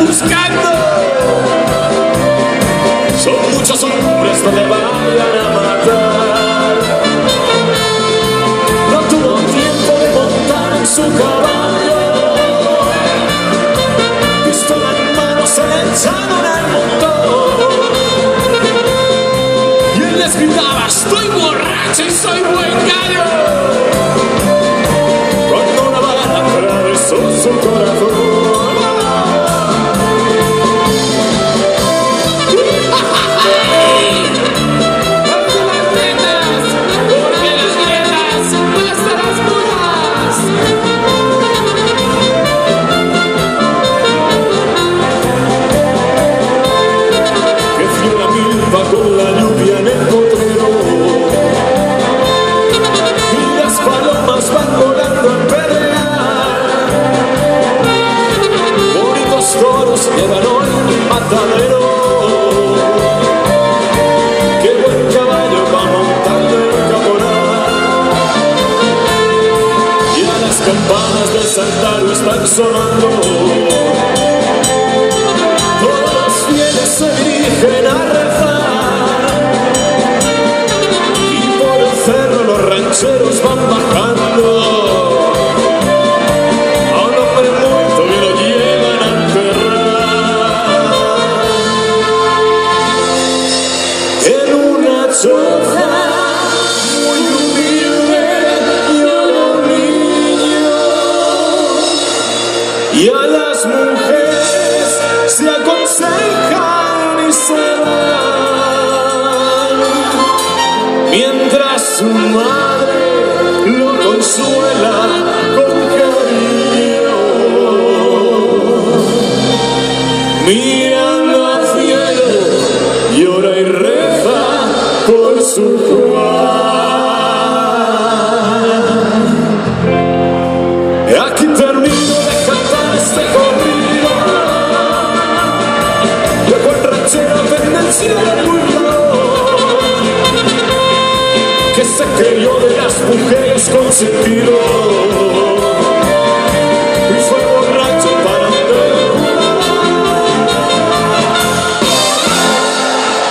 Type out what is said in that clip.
buscando. Son muchos hombres, no te vayan a matar. No tuvo tiempo de montar en su caballo, pistola en mano se le echaron al montón. Y él les gritaba: estoy borracho y soy buen gallo. Cuando una bala atravesó su corazón. Con la lluvia en el potrero y las palomas van volando al pelear. Bonitos toros llevan hoy el matadero. Qué buen caballo va montando el caporal. Y a las campanas del santuario están sonando. Todos los fieles se dirigen a rezar. Los rancheros van bajando. A un hombre muerto que lo llevan a enterrar. En una choza muy humilde llora un niño. Y a las mujeres se aconsejan y se van, mientras su madre lo consuela con cariño. Mirando al cielo, llora y reza por su Juan. Aquí termino de cantar este corrido. De buen ranchero pendencia del mundo, que se creyó de las mujeres con sentido.